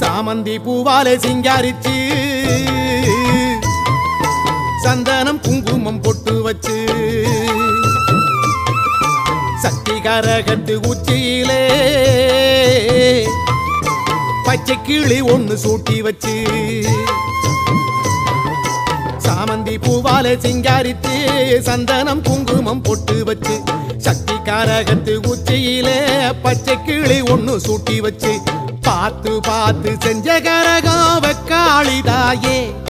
சாமந்தி பூவாலே சிங்காரிச்சு சந்தனம் குங்குமம் பொட்டு வச்சு சக்தி கரகத்து உச்சியிலே பச்சை கிளி ஒண்ணு சூட்டி வச்சு சாமந்தி பூவாலே சிங்காரித்து சந்தனம் குங்குமம் பொட்டு வச்சு சக்தி கரகத்து உச்சியிலே பச்சை கிளி ஒண்ணு சூட்டி வச்சு பார்த்து பார்த்து செஞ்ச கரகம் வெக்காளிதாயே